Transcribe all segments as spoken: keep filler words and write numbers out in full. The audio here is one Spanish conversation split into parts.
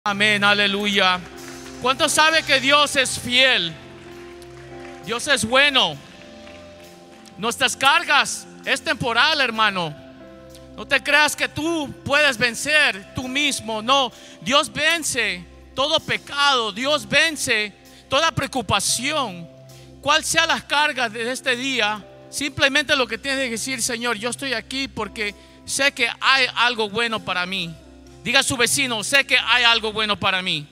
Amén, aleluya. ¿Cuántos saben que Dios es fiel? Dios es bueno. Nuestras cargas es temporal, hermano. No te creas que tú puedes vencer tú mismo. No, Dios vence todo pecado. Dios vence toda preocupación. Cual sea las cargas de este día, simplemente lo que tienes que decir: Señor, yo estoy aquí porque sé que hay algo bueno para mí. Diga a su vecino: sé que hay algo bueno para mí.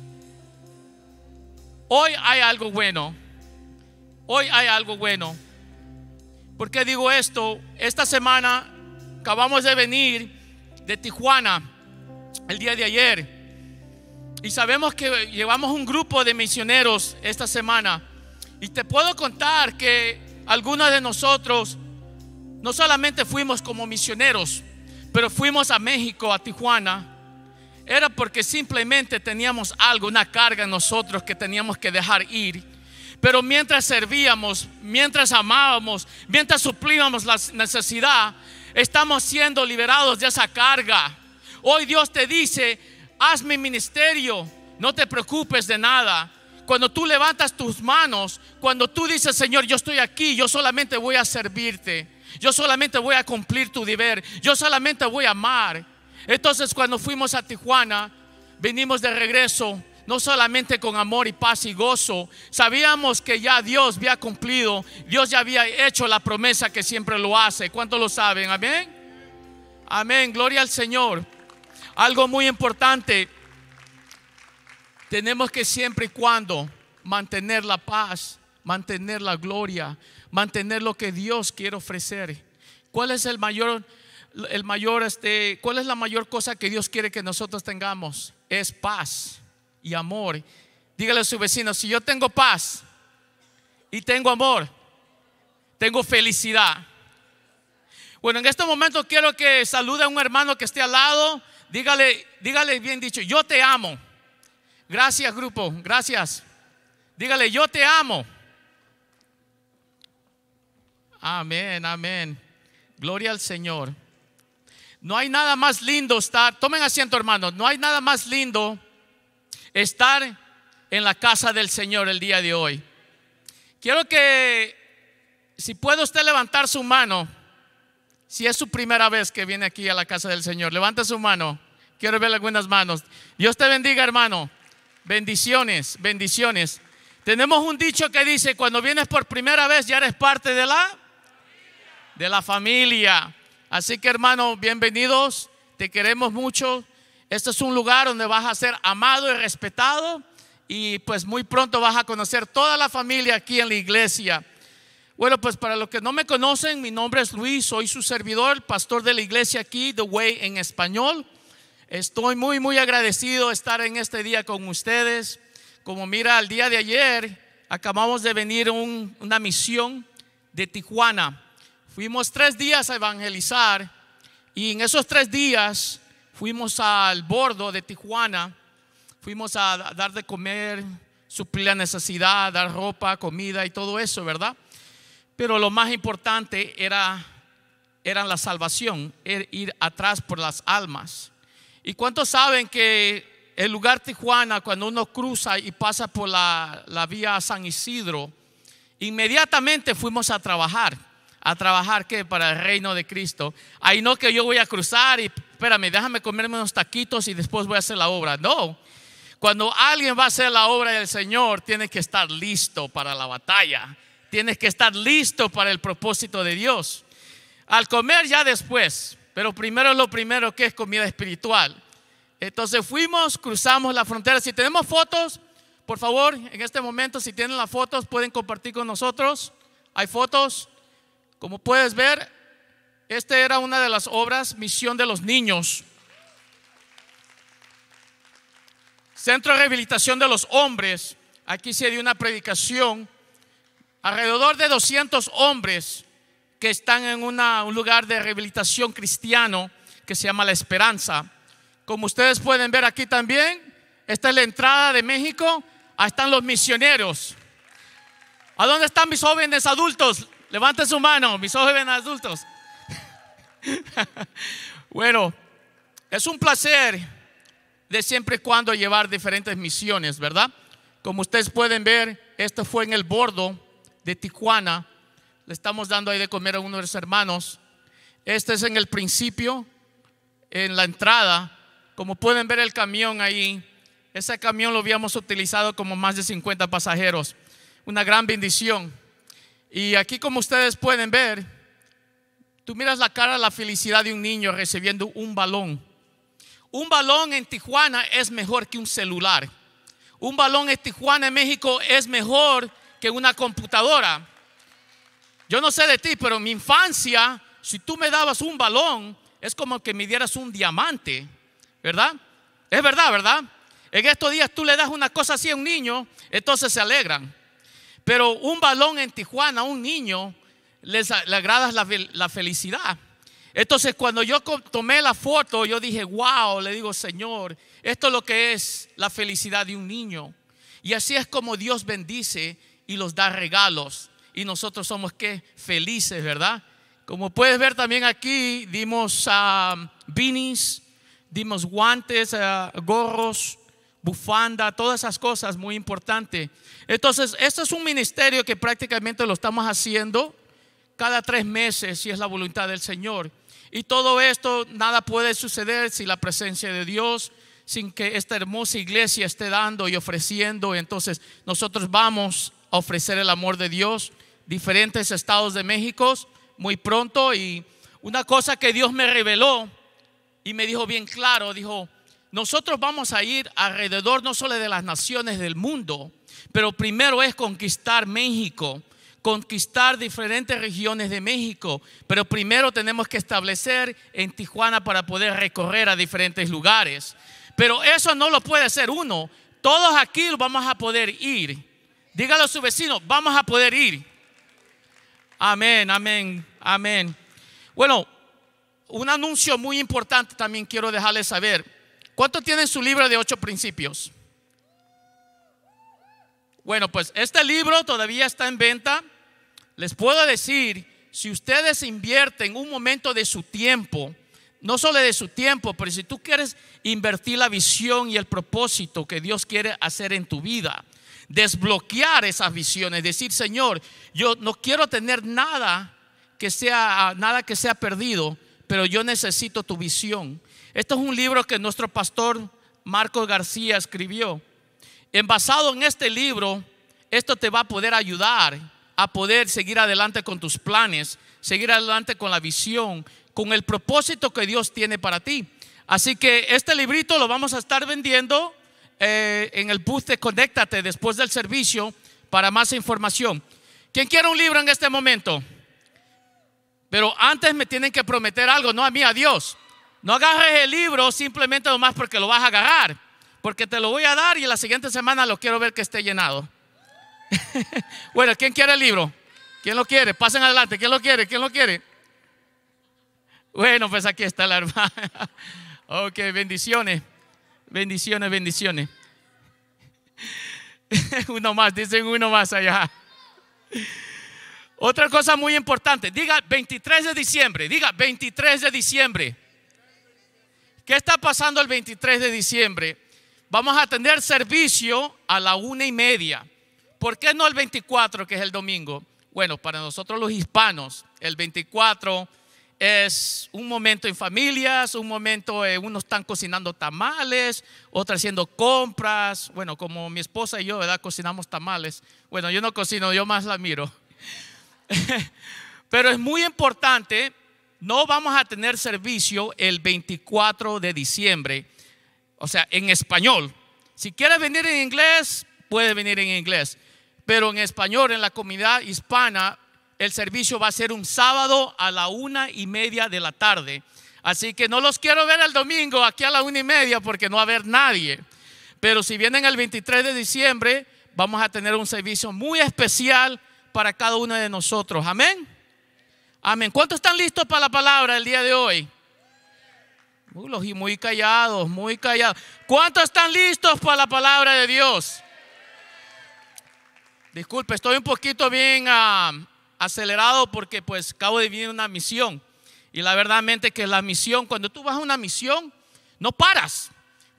Hoy hay algo bueno. Hoy hay algo bueno. ¿Por qué digo esto? Esta semana acabamos de venir de Tijuana el día de ayer. Y sabemos que llevamos un grupo de misioneros esta semana. Y te puedo contar que algunos de nosotros no solamente fuimos como misioneros, pero fuimos a México, a Tijuana. Era porque simplemente teníamos algo, una carga en nosotros que teníamos que dejar ir. Pero mientras servíamos, mientras amábamos, mientras suplíamos la necesidad, estamos siendo liberados de esa carga. Hoy Dios te dice: haz mi ministerio, no te preocupes de nada. Cuando tú levantas tus manos, cuando tú dices: Señor, yo estoy aquí, yo solamente voy a servirte, yo solamente voy a cumplir tu deber, yo solamente voy a amar. Entonces, cuando fuimos a Tijuana, venimos de regreso no solamente con amor y paz y gozo. Sabíamos que ya Dios había cumplido, Dios ya había hecho la promesa que siempre lo hace. ¿Cuántos lo saben? Amén. Amén, gloria al Señor. Algo muy importante: tenemos que siempre y cuando mantener la paz, mantener la gloria, mantener lo que Dios quiere ofrecer. ¿Cuál es el mayor, el mayor, este, cuál es la mayor cosa que Dios quiere que nosotros tengamos? Es paz y amor. Dígale a su vecino: si yo tengo paz y tengo amor, tengo felicidad. Bueno, en este momento quiero que salude a un hermano que esté al lado. Dígale, dígale bien dicho: yo te amo. Gracias, grupo, gracias. Dígale: yo te amo. Amén, amén. Gloria al Señor. No hay nada más lindo estar, tomen asiento, hermanos. No hay nada más lindo estar en la casa del Señor el día de hoy. Quiero que, si puede usted levantar su mano, si es su primera vez que viene aquí a la casa del Señor, levanta su mano. Quiero ver algunas manos. Dios te bendiga, hermano. Bendiciones, bendiciones. Tenemos un dicho que dice: cuando vienes por primera vez ya eres parte de la de la familia. Así que, hermano, bienvenidos. Te queremos mucho. Este es un lugar donde vas a ser amado y respetado, y pues muy pronto vas a conocer toda la familia aquí en la iglesia. Bueno, pues para los que no me conocen, mi nombre es Luis, soy su servidor, pastor de la iglesia aquí, The Way en español. Estoy muy muy agradecido de estar en este día con ustedes. Como mira, el día de ayer acabamos de venir a un, una misión de Tijuana. Fuimos tres días a evangelizar, y en esos tres días fuimos al bordo de Tijuana. Fuimos a dar de comer, suplir la necesidad, dar ropa, comida y todo eso, ¿verdad? Pero lo más importante era, era la salvación, era ir atrás por las almas. ¿Y cuántos saben que el lugar Tijuana, cuando uno cruza y pasa por la, la vía San Isidro, inmediatamente fuimos a trabajar? ¿A trabajar qué? Para el reino de Cristo. Ahí no que yo voy a cruzar y espérame, déjame comerme unos taquitos y después voy a hacer la obra. No, cuando alguien va a hacer la obra del Señor, tiene que estar listo para la batalla. Tienes que estar listo para el propósito de Dios. Al comer ya después, pero primero lo primero, que es comida espiritual. Entonces fuimos, cruzamos la frontera. Si tenemos fotos, por favor, en este momento, si tienen las fotos, pueden compartir con nosotros. Hay fotos. Como puedes ver, esta era una de las obras, Misión de los Niños. Centro de Rehabilitación de los Hombres. Aquí se dio una predicación. Alrededor de doscientos hombres que están en una, un lugar de rehabilitación cristiano que se llama La Esperanza. Como ustedes pueden ver aquí también, esta es la entrada de México. Ahí están los misioneros. ¿A dónde están mis jóvenes adultos? Levanten su mano, mis jóvenes adultos. Bueno, es un placer de siempre y cuando llevar diferentes misiones, ¿verdad? Como ustedes pueden ver, esto fue en el bordo de Tijuana. Le estamos dando ahí de comer a uno de los hermanos. Este es en el principio, en la entrada. Como pueden ver el camión ahí, ese camión lo habíamos utilizado como más de cincuenta pasajeros. Una gran bendición. Y aquí, como ustedes pueden ver, tú miras la cara, la felicidad de un niño recibiendo un balón. Un balón en Tijuana es mejor que un celular. Un balón en Tijuana, en México, es mejor que una computadora. Yo no sé de ti, pero en mi infancia, si tú me dabas un balón, es como que me dieras un diamante, ¿verdad? Es verdad, ¿verdad? En estos días tú le das una cosa así a un niño, entonces se alegran. Pero un balón en Tijuana a un niño les, le agrada la, la felicidad. Entonces cuando yo tomé la foto, yo dije, wow, le digo, Señor, esto es lo que es la felicidad de un niño. Y así es como Dios bendice y los da regalos. Y nosotros somos ¿qué? Felices, ¿verdad? Como puedes ver también aquí, dimos uh, beanies, dimos guantes, uh, gorros, bufanda, todas esas cosas muy importantes. Entonces, esto es un ministerio que prácticamente lo estamos haciendo cada tres meses, si es la voluntad del Señor. Y todo esto, nada puede suceder sin la presencia de Dios, sin que esta hermosa iglesia esté dando y ofreciendo. Entonces, nosotros vamos a ofrecer el amor de Dios, diferentes estados de México, muy pronto. Y una cosa que Dios me reveló y me dijo bien claro, dijo, nosotros vamos a ir alrededor no solo de las naciones del mundo, pero primero es conquistar México, conquistar diferentes regiones de México. Pero primero tenemos que establecer en Tijuana para poder recorrer a diferentes lugares. Pero eso no lo puede hacer uno. Todos aquí vamos a poder ir. Dígalo a su vecino, vamos a poder ir. Amén, amén, amén. Bueno, un anuncio muy importante también quiero dejarles saber. ¿Cuánto tienen su libro de ocho principios? Bueno, pues este libro todavía está en venta. Les puedo decir, si ustedes invierten un momento de su tiempo, no solo de su tiempo, pero si tú quieres invertir la visión y el propósito que Dios quiere hacer en tu vida, desbloquear esas visiones, decir, Señor, yo no quiero tener nada que sea, nada que sea perdido, pero yo necesito tu visión. Esto es un libro que nuestro pastor Marcos García escribió. En basado en este libro, esto te va a poder ayudar a poder seguir adelante con tus planes, seguir adelante con la visión, con el propósito que Dios tiene para ti. Así que este librito lo vamos a estar vendiendo eh, en el booth de Conéctate después del servicio para más información. ¿Quién quiere un libro en este momento? Pero antes me tienen que prometer algo, no a mí, a Dios. No agarres el libro simplemente nomás porque lo vas a agarrar, porque te lo voy a dar y la siguiente semana lo quiero ver que esté llenado. Bueno, ¿quién quiere el libro? ¿Quién lo quiere? Pasen adelante. ¿Quién lo quiere? ¿Quién lo quiere? Bueno, pues aquí está la hermana. Ok, bendiciones. Bendiciones, bendiciones. Uno más, dicen uno más allá. Otra cosa muy importante. Diga veintitrés de diciembre. Diga veintitrés de diciembre. ¿Qué está pasando el veintitrés de diciembre? Vamos a tener servicio a la una y media. ¿Por qué no el veinticuatro, que es el domingo? Bueno, para nosotros los hispanos, el veinticuatro es un momento en familias, un momento, eh, unos están cocinando tamales, otros haciendo compras. Bueno, como mi esposa y yo, ¿verdad? Cocinamos tamales. Bueno, yo no cocino, yo más la miro. Pero es muy importante, no vamos a tener servicio el veinticuatro de diciembre, o sea, en español. Si quieres venir en inglés, puede venir en inglés. Pero en español, en la comunidad hispana, el servicio va a ser un sábado a la una y media de la tarde. Así que no los quiero ver el domingo aquí a la una y media porque no va a haber nadie. Pero si vienen el veintitrés de diciembre, vamos a tener un servicio muy especial para cada uno de nosotros. Amén. Amén. ¿Cuántos están listos para la palabra el día de hoy? Uh, los muy callados, muy callados. ¿Cuántos están listos para la palabra de Dios? Disculpe, estoy un poquito bien uh, acelerado porque pues acabo de vivir una misión. Y la verdad que la misión, cuando tú vas a una misión, no paras.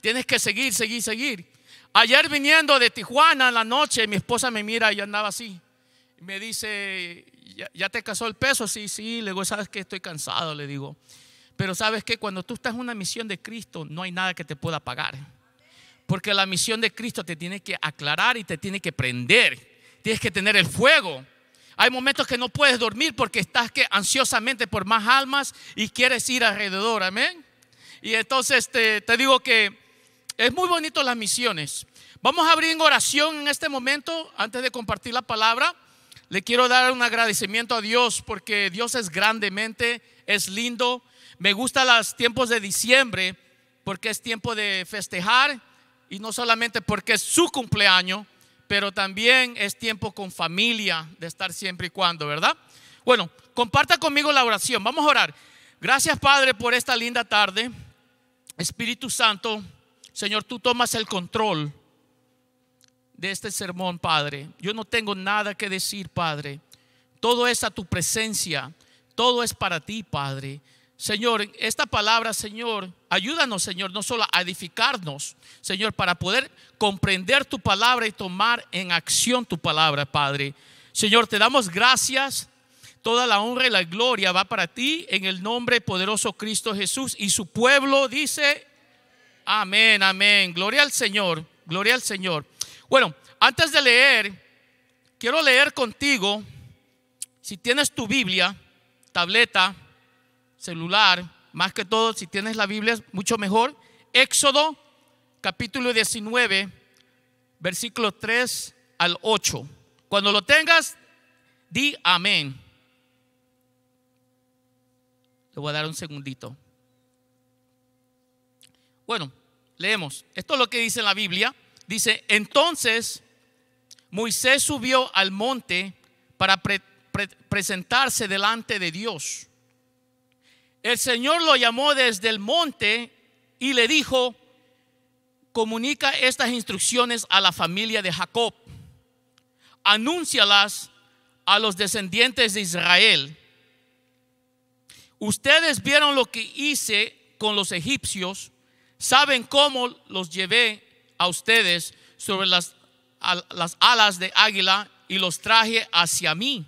Tienes que seguir, seguir, seguir. Ayer viniendo de Tijuana en la noche, mi esposa me mira y yo andaba así. Me dice, ¿ya, ya te casó el peso? Sí, sí. Le digo, ¿sabes qué? Estoy cansado, le digo. Pero ¿sabes qué? Cuando tú estás en una misión de Cristo, no hay nada que te pueda pagar. Porque la misión de Cristo te tiene que aclarar y te tiene que prender. Tienes que tener el fuego. Hay momentos que no puedes dormir porque estás que ansiosamente por más almas y quieres ir alrededor, amén. Y entonces te, te digo que es muy bonito las misiones. Vamos a abrir en oración en este momento. Antes de compartir la palabra, le quiero dar un agradecimiento a Dios porque Dios es grandemente, es lindo. Me gustan los tiempos de diciembre porque es tiempo de festejar y no solamente porque es su cumpleaños, pero también es tiempo con familia de estar siempre y cuando, ¿verdad? Bueno, comparta conmigo la oración. Vamos a orar. Gracias, Padre, por esta linda tarde. Espíritu Santo, Señor, tú tomas el control de este sermón, Padre. Yo no tengo nada que decir, Padre. Todo es a tu presencia. Todo es para ti, Padre. Señor, esta palabra, Señor, ayúdanos, Señor, no solo a edificarnos, Señor, para poder comprender tu palabra y tomar en acción tu palabra, Padre. Señor, te damos gracias. Toda la honra y la gloria va para ti en el nombre poderoso Cristo Jesús. Y su pueblo dice amén, amén. Gloria al Señor, gloria al Señor. Bueno, antes de leer, quiero leer contigo, si tienes tu Biblia, tableta, celular, más que todo, si tienes la Biblia, mucho mejor. Éxodo, capítulo diecinueve, versículos tres al ocho. Cuando lo tengas, di amén. Le voy a dar un segundito. Bueno, leemos. Esto es lo que dice en la Biblia. Dice, entonces Moisés subió al monte para pre pre presentarse delante de Dios. El Señor lo llamó desde el monte y le dijo, comunica estas instrucciones a la familia de Jacob. Anúncialas a los descendientes de Israel. Ustedes vieron lo que hice con los egipcios, saben cómo los llevé a ustedes sobre las, a, las alas de águila y los traje hacia mí.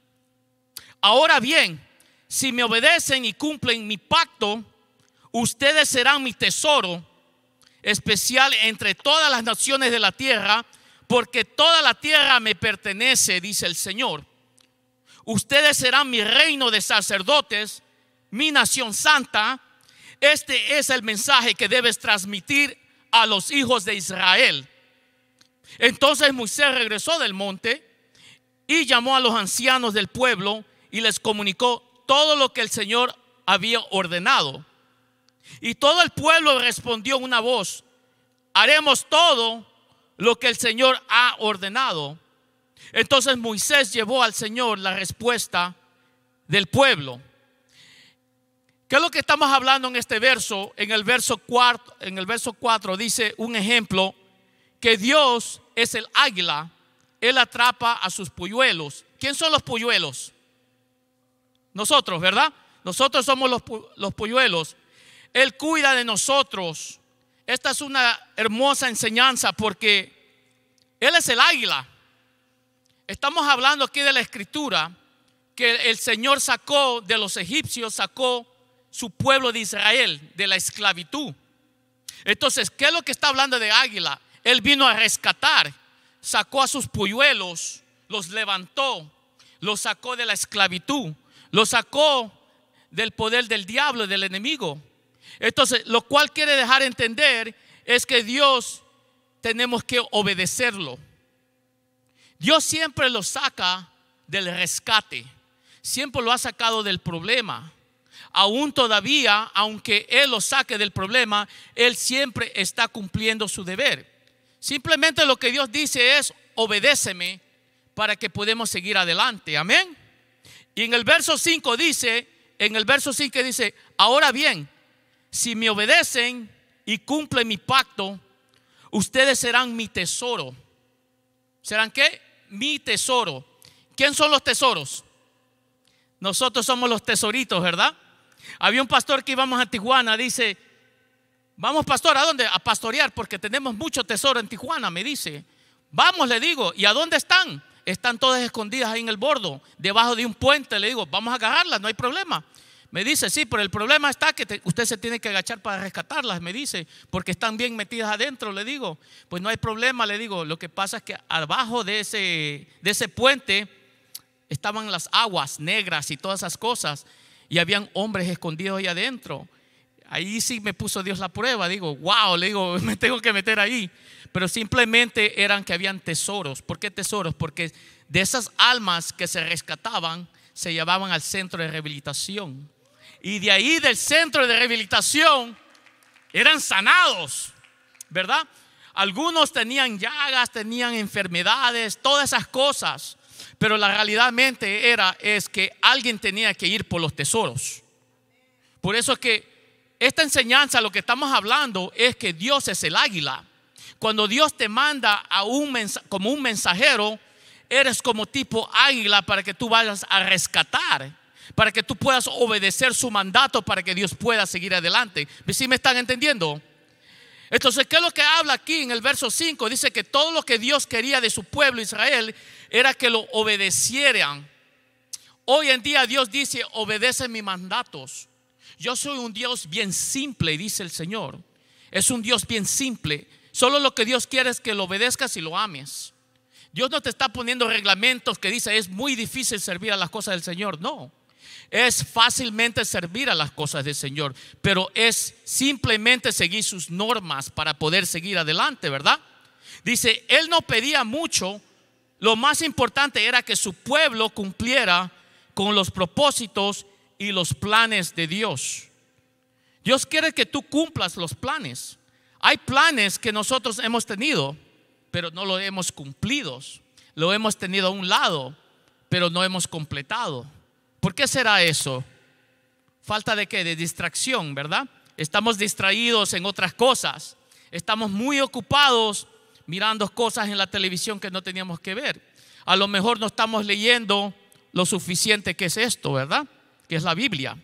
Ahora bien, si me obedecen y cumplen mi pacto, ustedes serán mi tesoro especial entre todas las naciones de la tierra, porque toda la tierra me pertenece, dice el Señor. Ustedes serán mi reino de sacerdotes, mi nación santa. Este es el mensaje que debes transmitir a los hijos de Israel. Entonces Moisés regresó del monte y llamó a los ancianos del pueblo y les comunicó todo lo que el Señor había ordenado. Y todo el pueblo respondió una voz: haremos todo lo que el Señor ha ordenado. Entonces Moisés llevó al Señor la respuesta del pueblo. ¿Qué es lo que estamos hablando en este verso? En el verso cuatro, en el verso cuatro dice un ejemplo que Dios es el águila. Él atrapa a sus polluelos. ¿Quién son los polluelos? Nosotros, ¿verdad? Nosotros somos los, los polluelos. Él cuida de nosotros. Esta es una hermosa enseñanza porque Él es el águila. Estamos hablando aquí de la escritura que el Señor sacó de los egipcios, sacó su pueblo de Israel de la esclavitud. Entonces, ¿qué es lo que está hablando de águila? Él vino a rescatar, sacó a sus polluelos, los levantó, los sacó de la esclavitud, los sacó del poder del diablo, del enemigo. Entonces, lo cual quiere dejar entender es que Dios tenemos que obedecerlo. Dios siempre lo saca del rescate, siempre lo ha sacado del problema. Aún todavía, aunque Él lo saque del problema, Él siempre está cumpliendo su deber. Simplemente lo que Dios dice es: obedéceme para que podamos seguir adelante. Amén. Y en el verso cinco dice, en el verso cinco dice: ahora bien, si me obedecen y cumplen mi pacto, ustedes serán mi tesoro. ¿Serán qué? Mi tesoro. ¿Quién son los tesoros? Nosotros somos los tesoritos, ¿verdad? Había un pastor que íbamos a Tijuana, dice, Vamos, pastor, ¿a dónde? A pastorear porque tenemos mucho tesoro en Tijuana, me dice. Vamos, le digo. ¿Y a dónde están? Están todas escondidas ahí en el bordo, debajo de un puente. Le digo, vamos a agarrarlas, no hay problema. Me dice, sí, pero el problema está que te, usted se tiene que agachar para rescatarlas, me dice, porque están bien metidas adentro. Le digo, pues no hay problema, le digo. Lo que pasa es que abajo de ese, de ese puente estaban las aguas negras y todas esas cosas, y habían hombres escondidos ahí adentro. Ahí sí me puso Dios la prueba. Digo, wow, le digo, me tengo que meter ahí. Pero simplemente eran que habían tesoros. ¿Por qué tesoros? Porque de esas almas que se rescataban, se llevaban al centro de rehabilitación. Y de ahí, del centro de rehabilitación, eran sanados, ¿verdad? Algunos tenían llagas, tenían enfermedades, todas esas cosas. Pero la realidadmente era, es que alguien tenía que ir por los tesoros. Por eso es que esta enseñanza, lo que estamos hablando es que Dios es el águila. Cuando Dios te manda a un mens- como un mensajero, eres como tipo águila para que tú vayas a rescatar, para que tú puedas obedecer su mandato, para que Dios pueda seguir adelante. ¿Sí me están entendiendo? Entonces, ¿qué es lo que habla aquí en el verso cinco? Dice que todo lo que Dios quería de su pueblo Israel era que lo obedecieran. Hoy en día Dios dice, obedece mis mandatos. Yo soy un Dios bien simple, dice el Señor. Es un Dios bien simple. Solo lo que Dios quiere es que lo obedezcas y lo ames. Dios no te está poniendo reglamentos que dice es muy difícil servir a las cosas del Señor. No, es fácilmente servir a las cosas del Señor, pero es simplemente seguir sus normas para poder seguir adelante, ¿verdad? Dice, Él no pedía mucho. Lo más importante era que su pueblo cumpliera con los propósitos y los planes de Dios. Dios quiere que tú cumplas los planes. Hay planes que nosotros hemos tenido, pero no lo hemos cumplido. Lo hemos tenido a un lado, pero no hemos completado. ¿Por qué será eso? Falta de qué? De distracción, ¿verdad? Estamos distraídos en otras cosas. Estamos muy ocupados mirando cosas en la televisión que no teníamos que ver. A lo mejor no estamos leyendo lo suficiente que es esto, ¿verdad? Que es la Biblia.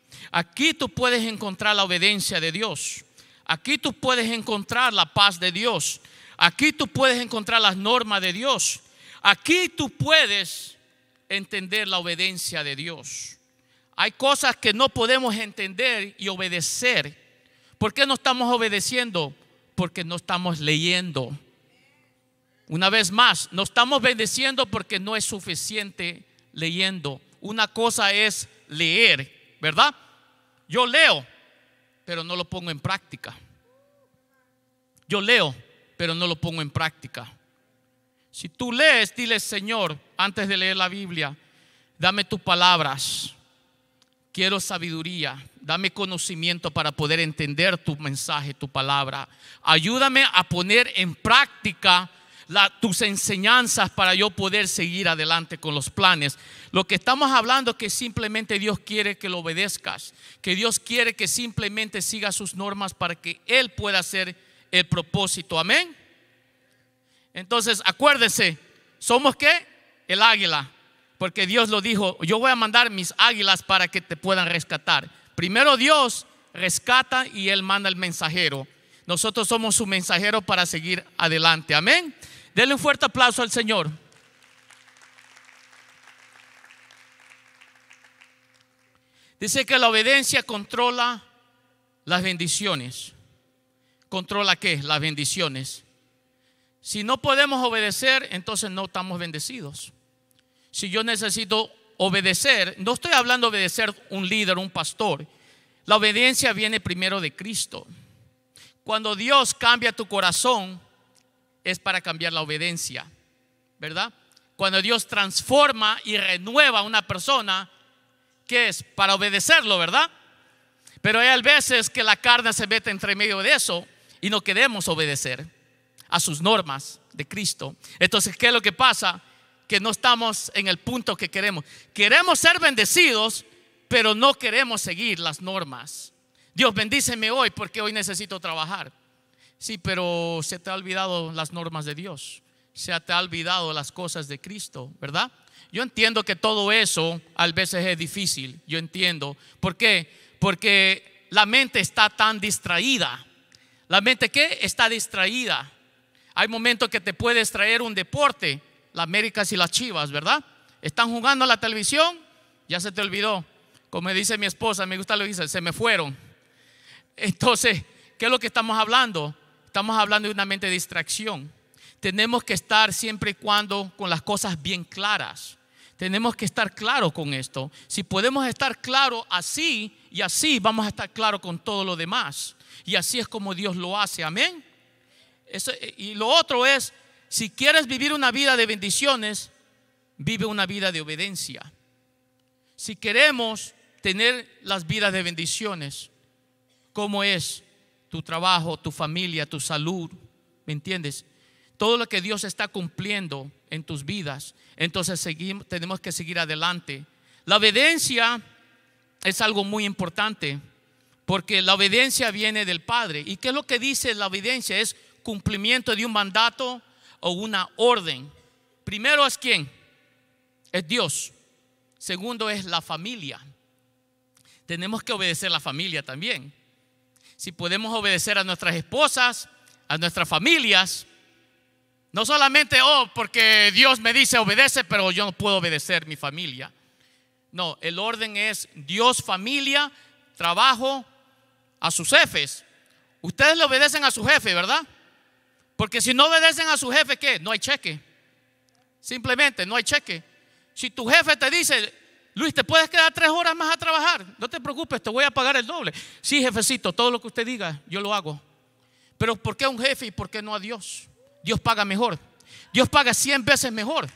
Aquí tú puedes encontrar la obediencia de Dios. Aquí tú puedes encontrar la paz de Dios. Aquí tú puedes encontrar las normas de Dios. Aquí tú puedes entender la obediencia de Dios. Hay cosas que no podemos entender y obedecer. ¿Por qué no estamos obedeciendo? Porque no estamos leyendo. Una vez más, no estamos obedeciendo porque no es suficiente leyendo. Una cosa es leer, ¿verdad? Yo leo, pero no lo pongo en práctica. Yo leo, pero no lo pongo en práctica. Si tú lees, dile, Señor, antes de leer la Biblia, dame tus palabras. Quiero sabiduría, dame conocimiento para poder entender tu mensaje, tu palabra. Ayúdame a poner en práctica La, tus enseñanzas para yo poder seguir adelante con los planes. Lo que estamos hablando es que simplemente Dios quiere que lo obedezcas, que Dios quiere que simplemente sigas sus normas para que Él pueda hacer el propósito. Amén. Entonces acuérdense, ¿somos qué? El águila, porque Dios lo dijo, yo voy a mandar mis águilas para que te puedan rescatar. Primero Dios rescata y Él manda el mensajero. Nosotros somos su mensajero para seguir adelante. Amén. Denle un fuerte aplauso al Señor. Dice que la obediencia controla las bendiciones. ¿Controla qué? Las bendiciones. Si no podemos obedecer, entonces no estamos bendecidos. Si yo necesito obedecer, no estoy hablando de obedecer un líder, un pastor. La obediencia viene primero de Cristo. Cuando Dios cambia tu corazón, es para cambiar la obediencia, ¿verdad? Cuando Dios transforma y renueva a una persona, ¿qué es? Para obedecerlo, ¿verdad? Pero hay veces que la carne se mete entre medio de eso y no queremos obedecer a sus normas de Cristo. Entonces, ¿qué es lo que pasa? Que no estamos en el punto que queremos. Queremos ser bendecidos, pero no queremos seguir las normas. Dios, bendíceme hoy porque hoy necesito trabajar. Sí, pero se te ha olvidado las normas de Dios. Se te ha olvidado las cosas de Cristo, ¿verdad? Yo entiendo que todo eso a veces es difícil. Yo entiendo. ¿Por qué? Porque la mente está tan distraída La mente ¿qué? Está distraída. Hay momentos que te puede distraer un deporte, las Américas y las Chivas, ¿verdad? Están jugando a la televisión, ya se te olvidó. Como me dice mi esposa, me gusta lo que dice, se me fueron. Entonces, ¿qué es lo que estamos hablando? Estamos hablando de una mente de distracción. Tenemos que estar siempre y cuando con las cosas bien claras. Tenemos que estar claros con esto. Si podemos estar claros así y así, vamos a estar claros con todo lo demás. Y así es como Dios lo hace, amén. Eso, y lo otro es, si quieres vivir una vida de bendiciones, vive una vida de obediencia. Si queremos tener las vidas de bendiciones, ¿cómo es tu trabajo, tu familia, tu salud? ¿Me entiendes? Todo lo que Dios está cumpliendo en tus vidas, entonces seguimos, tenemos que seguir adelante. La obediencia es algo muy importante, porque la obediencia viene del Padre. ¿Y qué es lo que dice la obediencia? Es cumplimiento de un mandato o una orden. Primero es ¿quién? Es Dios. Segundo es la familia. Tenemos que obedecer a la familia también. Si podemos obedecer a nuestras esposas, a nuestras familias, no solamente, oh, porque Dios me dice obedece, pero yo no puedo obedecer mi familia. No, el orden es Dios, familia, trabajo, a sus jefes. Ustedes le obedecen a su jefe, ¿verdad? Porque si no obedecen a su jefe, ¿qué? No hay cheque. Simplemente no hay cheque. Si tu jefe te dice, Luis, te puedes quedar tres horas más a trabajar, no te preocupes, te voy a pagar el doble. Sí, jefecito, todo lo que usted diga, yo lo hago. Pero ¿por qué a un jefe y por qué no a Dios? Dios paga mejor. Dios paga cien veces mejor.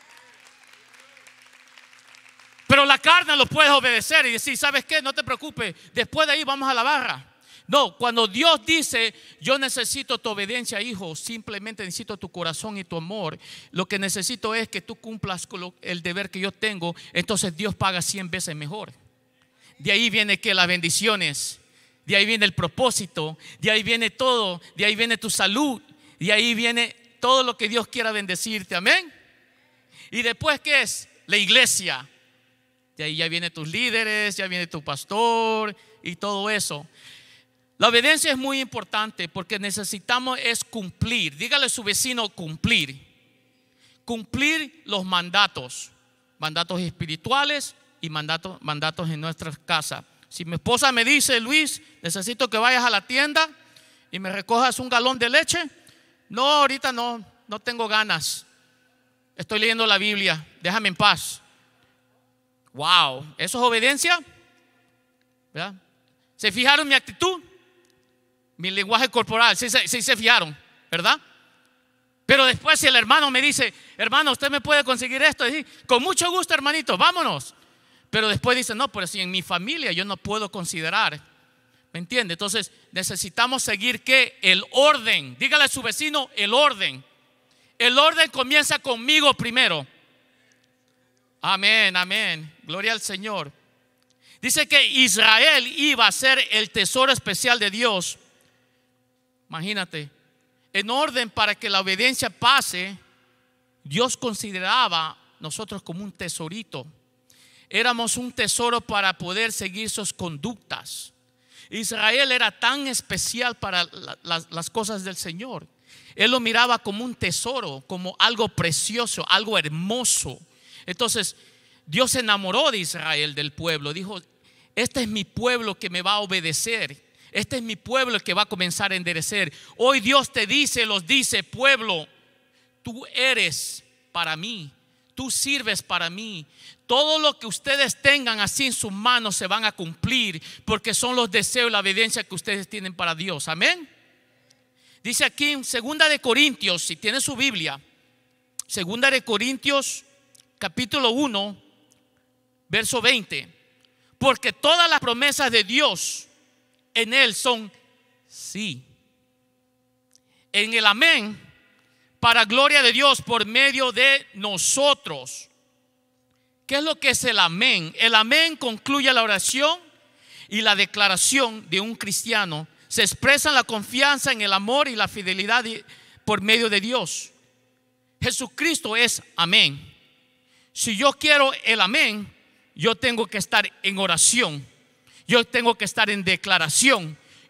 Pero la carne lo puedes obedecer y decir, ¿sabes qué? No te preocupes, después de ahí vamos a la barra. No, cuando Dios dice, yo necesito tu obediencia, hijo, simplemente necesito tu corazón y tu amor. Lo que necesito es que tú cumplas con lo, el deber que yo tengo. Entonces Dios paga cien veces mejor. De ahí viene que las bendiciones, de ahí viene el propósito, de ahí viene todo, de ahí viene tu salud, de ahí viene todo lo que Dios quiera bendecirte, amén. Y después, ¿qué es? La iglesia. De ahí ya vienen tus líderes, ya viene tu pastor y todo eso. La obediencia es muy importante porque necesitamos es cumplir. Dígale a su vecino cumplir. Cumplir los mandatos. Mandatos espirituales y mandatos, mandatos en nuestras casas. Si mi esposa me dice, Luis, necesito que vayas a la tienda y me recojas un galón de leche. No, ahorita no, no tengo ganas. Estoy leyendo la Biblia, déjame en paz. Wow, ¿eso es obediencia? ¿Verdad? ¿Se fijaron mi actitud? Mi lenguaje corporal, sí, sí, sí se fijaron, ¿verdad? Pero después si el hermano me dice, hermano, usted me puede conseguir esto, y con mucho gusto, hermanito, vámonos. Pero después dice, no, pero si en mi familia yo no puedo considerar, ¿me entiende? Entonces necesitamos seguir ¿qué? El orden. Dígale a su vecino el orden. El orden comienza conmigo primero. Amén, amén. Gloria al Señor. Dice que Israel iba a ser el tesoro especial de Dios. Imagínate, en orden para que la obediencia pase, Dios consideraba nosotros como un tesorito. Éramos un tesoro para poder seguir sus conductas. Israel era tan especial para la, las, las cosas del Señor. Él lo miraba como un tesoro, como algo precioso, algo hermoso. Entonces Dios se enamoró de Israel, del pueblo. Dijo, este es mi pueblo que me va a obedecer. Este es mi pueblo que va a comenzar a enderecer. Hoy Dios te dice, los dice, pueblo, tú eres para mí. Tú sirves para mí. Todo lo que ustedes tengan así en sus manos se van a cumplir, porque son los deseos y la obediencia que ustedes tienen para Dios. Amén. Dice aquí en segunda de Corintios, si tiene su Biblia, segunda de Corintios capítulo uno, verso veinte. Porque todas las promesas de Dios en él son sí. En el amén, para gloria de Dios por medio de nosotros. ¿Qué es lo que es el amén? El amén concluye la oración y la declaración de un cristiano. Se expresa la confianza en el amor y la fidelidad por medio de Dios. Jesucristo es amén. Si yo quiero el amén, yo tengo que estar en oración. Yo tengo que estar en declaración.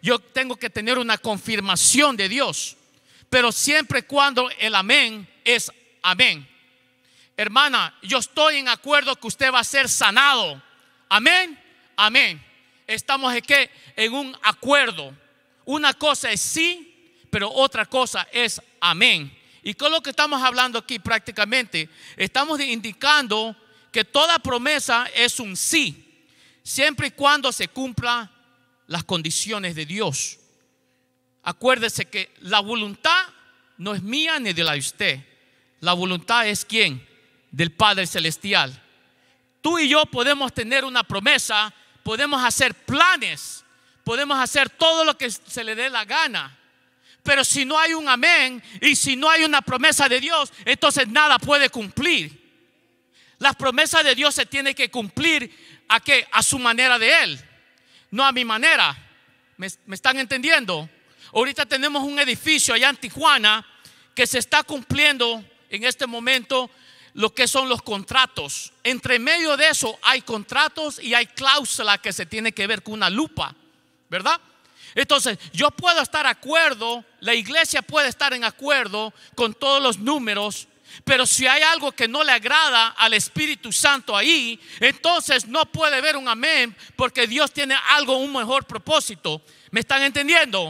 yo tengo que tener una confirmación de Dios, pero siempre y cuando el amén es amén. Hermana, yo estoy en acuerdo que usted va a ser sanado. Amén, amén. Estamos en, ¿qué? En un acuerdo. Una cosa es sí, pero otra cosa es amén. Y con lo que estamos hablando aquí prácticamente, estamos indicando que toda promesa es un sí, siempre y cuando se cumplan las condiciones de Dios. Acuérdese que la voluntad no es mía ni de la de usted. La voluntad es ¿quién? Del Padre Celestial. Tú y yo podemos tener una promesa, podemos hacer planes, podemos hacer todo lo que se le dé la gana. Pero si no hay un amén y si no hay una promesa de Dios, entonces nada puede cumplir. Las promesas de Dios se tienen que cumplir ¿a qué? A su manera de Él, no a mi manera. ¿Me, me están entendiendo? Ahorita tenemos un edificio allá en Tijuana que se está cumpliendo en este momento lo que son los contratos. Entre medio de eso hay contratos y hay cláusulas que se tienen que ver con una lupa, ¿verdad? Entonces yo puedo estar de acuerdo, la iglesia puede estar en acuerdo con todos los números, pero si hay algo que no le agrada al Espíritu Santo ahí, entonces no puede haber un amén, porque Dios tiene algo, un mejor propósito. ¿Me están entendiendo?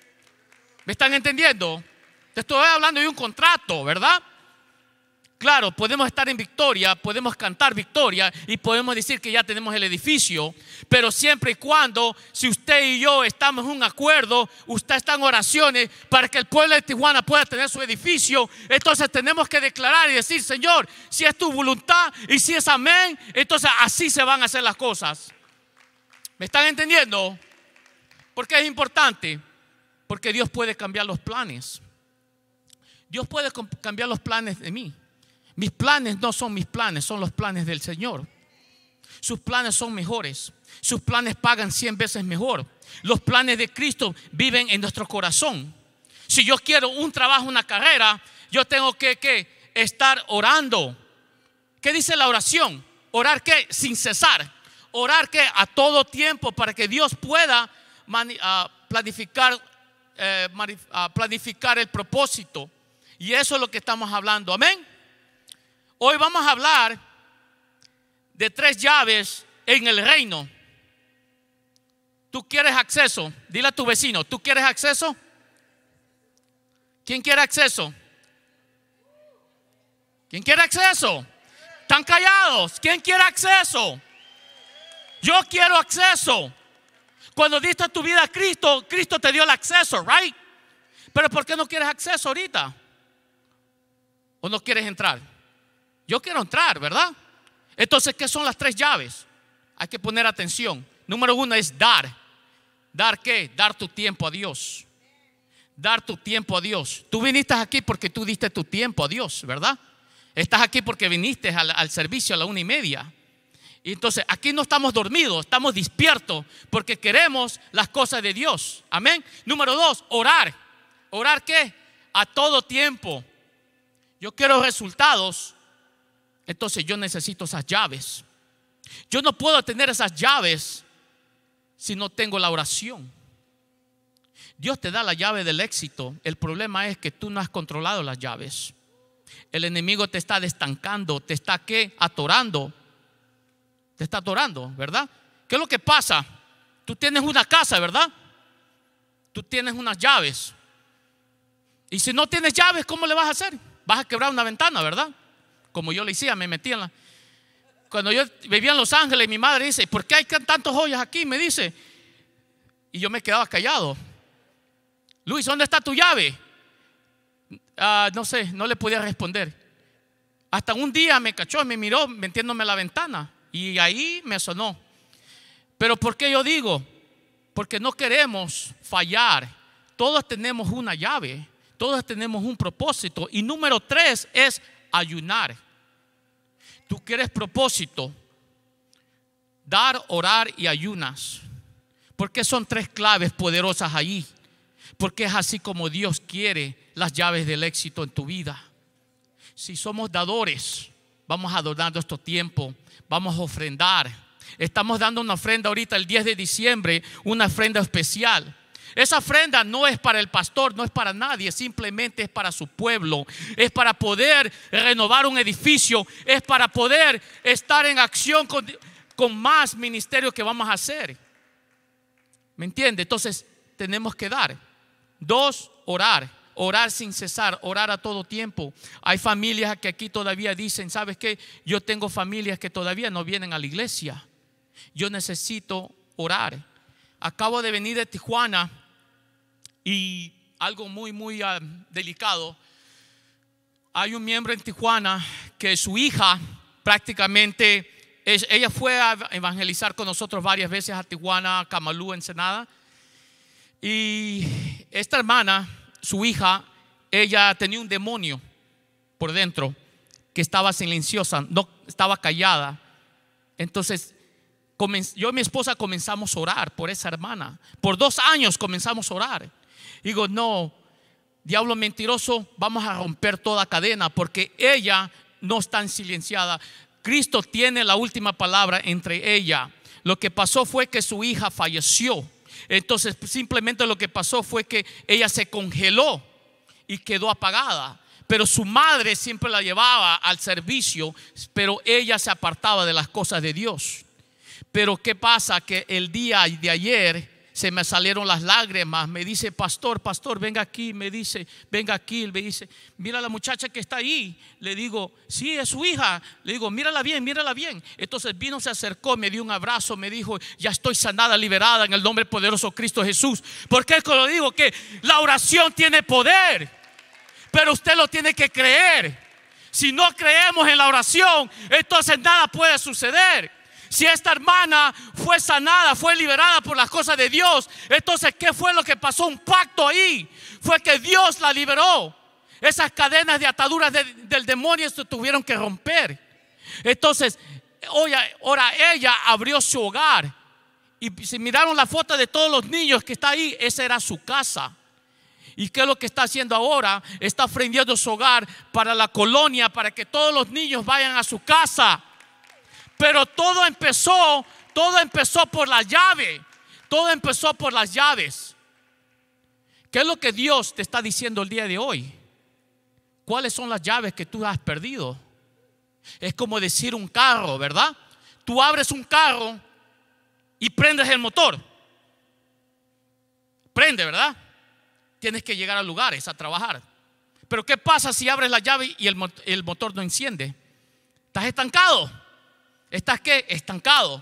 ¿Me están entendiendo? Te estoy hablando de un contrato, ¿verdad? Claro, podemos estar en victoria, podemos cantar victoria y podemos decir que ya tenemos el edificio, pero siempre y cuando, si usted y yo estamos en un acuerdo, usted está en oraciones para que el pueblo de Tijuana pueda tener su edificio, entonces tenemos que declarar y decir: Señor, si es tu voluntad y si es amén, entonces así se van a hacer las cosas. ¿Me están entendiendo? ¿Por qué es importante? Porque Dios puede cambiar los planes. Dios puede cambiar los planes de mí. Mis planes no son mis planes, son los planes del Señor. Sus planes son mejores. Sus planes pagan cien veces mejor. Los planes de Cristo viven en nuestro corazón. Si yo quiero un trabajo, una carrera, yo tengo que, que estar orando. ¿Qué dice la oración? Orar ¿qué? Sin cesar. Orar ¿qué? A todo tiempo, para que Dios pueda mani, uh, planificar, eh, mani, uh, planificar el propósito. Y eso es lo que estamos hablando. Amén. Hoy vamos a hablar de tres llaves en el reino. ¿Tú quieres acceso? Dile a tu vecino: ¿tú quieres acceso? ¿Quién quiere acceso? ¿Quién quiere acceso? ¿Están callados? ¿Quién quiere acceso? Yo quiero acceso. Cuando diste tu vida a Cristo, Cristo te dio el acceso, right? Pero ¿por qué no quieres acceso ahorita? ¿O no quieres entrar? Yo quiero entrar, ¿verdad? Entonces, ¿qué son las tres llaves? Hay que poner atención. Número uno es dar. ¿Dar qué? Dar tu tiempo a Dios. Dar tu tiempo a Dios. Tú viniste aquí porque tú diste tu tiempo a Dios, ¿verdad? Estás aquí porque viniste al, al servicio a la una y media. Y entonces aquí no estamos dormidos, estamos despiertos porque queremos las cosas de Dios. Amén. Número dos, orar. ¿Orar qué? A todo tiempo. Yo quiero resultados. Entonces yo necesito esas llaves. Yo no puedo tener esas llaves si no tengo la oración. Dios te da la llave del éxito. El problema es que tú no has controlado las llaves. El enemigo te está estancando, te está ¿qué? Atorando. Te está atorando, ¿verdad? ¿Qué es lo que pasa? Tú tienes una casa, ¿verdad? Tú tienes unas llaves. Y si no tienes llaves, ¿cómo le vas a hacer? Vas a quebrar una ventana, ¿verdad? Como yo le decía, me metí en la... Cuando yo vivía en Los Ángeles, mi madre dice: ¿por qué hay tantos joyas aquí? Me dice. Y yo me quedaba callado. Luis, ¿dónde está tu llave? Uh, no sé, no le podía responder. Hasta un día me cachó, me miró metiéndome a la ventana. Y ahí me sonó. Pero ¿por qué yo digo? Porque no queremos fallar. Todos tenemos una llave. Todos tenemos un propósito. Y número tres es ayunar. Tú quieres propósito: dar, orar y ayunas. Porque son tres claves poderosas allí. Porque es así como Dios quiere las llaves del éxito en tu vida. Si somos dadores, vamos a donar nuestro tiempo, vamos a ofrendar. Estamos dando una ofrenda ahorita el diez de diciembre, una ofrenda especial. Esa ofrenda no es para el pastor, no es para nadie, simplemente es para su pueblo. Es para poder renovar un edificio, es para poder estar en acción con, con más ministerio que vamos a hacer. ¿Me entiende? Entonces tenemos que dar. Dos, orar. Orar sin cesar, orar a todo tiempo. Hay familias que aquí todavía dicen, ¿sabes qué? Yo tengo familias que todavía no vienen a la iglesia. Yo necesito orar. Acabo de venir de Tijuana y algo muy, muy uh, delicado. Hay un miembro en Tijuana que su hija prácticamente, es, ella fue a evangelizar con nosotros varias veces a Tijuana, Camalú, Ensenada. Y esta hermana, su hija, ella tenía un demonio por dentro que estaba silenciosa, no estaba callada. Entonces yo y mi esposa comenzamos a orar por esa hermana. Por dos años comenzamos a orar. Digo, no, diablo mentiroso, vamos a romper toda cadena, porque ella no está silenciada. Cristo tiene la última palabra entre ella. Lo que pasó fue que su hija falleció. Entonces simplemente lo que pasó fue que ella se congeló y quedó apagada. Pero su madre siempre la llevaba al servicio, pero ella se apartaba de las cosas de Dios. Pero ¿qué pasa? Que el día de ayer se me salieron las lágrimas. Me dice, pastor, pastor, venga aquí. Me dice, venga aquí. Me dice, mira la muchacha que está ahí. Le digo, sí, es su hija. Le digo, mírala bien, mírala bien. Entonces vino, se acercó, me dio un abrazo. Me dijo, ya estoy sanada, liberada en el nombre poderoso de Cristo Jesús. ¿Por qué lo digo? Que la oración tiene poder, pero usted lo tiene que creer. Si no creemos en la oración, entonces nada puede suceder. Si esta hermana fue sanada, fue liberada por las cosas de Dios, entonces ¿qué fue lo que pasó? Un pacto ahí. Fue que Dios la liberó. Esas cadenas de ataduras de, del demonio se tuvieron que romper. Entonces ahora ella abrió su hogar. Y si miraron la foto de todos los niños que está ahí, esa era su casa. ¿Y qué es lo que está haciendo ahora? Está ofrendando su hogar para la colonia, para que todos los niños vayan a su casa. Pero todo empezó, todo empezó por la llave. Todo empezó por las llaves. ¿Qué es lo que Dios te está diciendo el día de hoy? ¿Cuáles son las llaves que tú has perdido? Es como decir un carro, ¿verdad? Tú abres un carro y prendes el motor. Prende, ¿verdad? Tienes que llegar a lugares a trabajar. Pero ¿qué pasa si abres la llave y el, el motor no enciende? Estás estancado. ¿Estás qué? Estancado.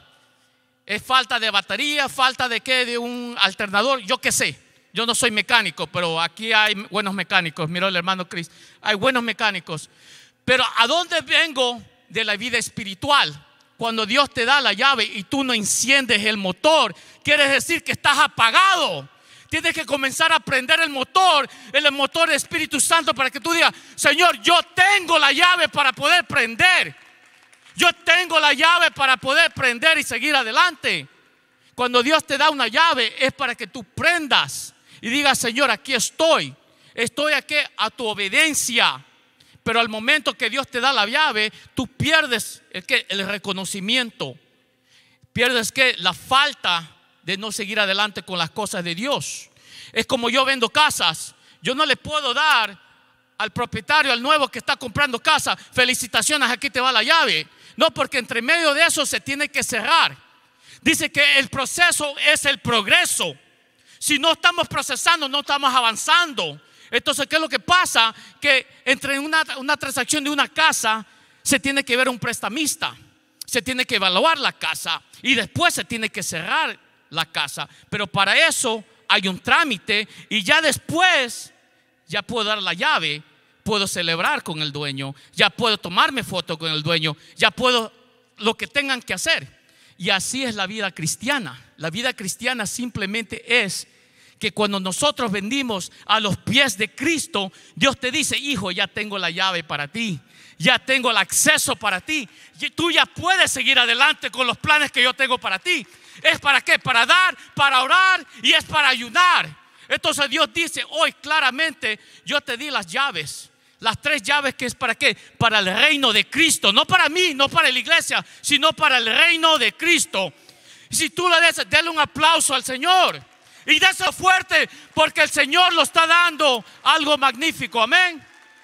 Es falta de batería, falta de qué, de un alternador, yo qué sé. Yo no soy mecánico, pero aquí hay buenos mecánicos. Mira el hermano Chris, hay buenos mecánicos. Pero ¿a dónde vengo de la vida espiritual? Cuando Dios te da la llave y tú no enciendes el motor, quiere decir que estás apagado. Tienes que comenzar a prender el motor, el motor del Espíritu Santo, para que tú digas, Señor, yo tengo la llave para poder prender. Yo tengo la llave para poder prender y seguir adelante. Cuando Dios te da una llave es para que tú prendas y digas, Señor, aquí estoy. Estoy aquí a tu obediencia. Pero al momento que Dios te da la llave, tú pierdes el, ¿qué? El reconocimiento. Pierdes ¿qué? La falta de no seguir adelante con las cosas de Dios. Es como yo vendo casas. Yo no le puedo dar al propietario, al nuevo que está comprando casa, felicitaciones, aquí te va la llave. No, porque entre medio de eso se tiene que cerrar. Dice que el proceso es el progreso. Si no estamos procesando, no estamos avanzando. Entonces, ¿qué es lo que pasa? Que entre una, una transacción de una casa se tiene que ver un prestamista, se tiene que evaluar la casa y después se tiene que cerrar la casa. Pero para eso hay un trámite y ya después ya puedo dar la llave. Puedo celebrar con el dueño, ya puedo tomarme foto con el dueño, ya puedo lo que tengan que hacer. Y así es la vida cristiana. La vida cristiana simplemente es que cuando nosotros venimos a los pies de Cristo, Dios te dice, hijo, ya tengo la llave para ti, ya tengo el acceso para ti, y tú ya puedes seguir adelante con los planes que yo tengo para ti. ¿Es para qué? Para dar, para orar y es para ayudar. Entonces Dios dice hoy claramente, yo te di las llaves. Las tres llaves, que es para qué? Para el reino de Cristo. No para mí, no para la iglesia, sino para el reino de Cristo. Si tú le des, dale un aplauso al Señor. Y déselo fuerte, porque el Señor lo está dando algo magnífico. Amén.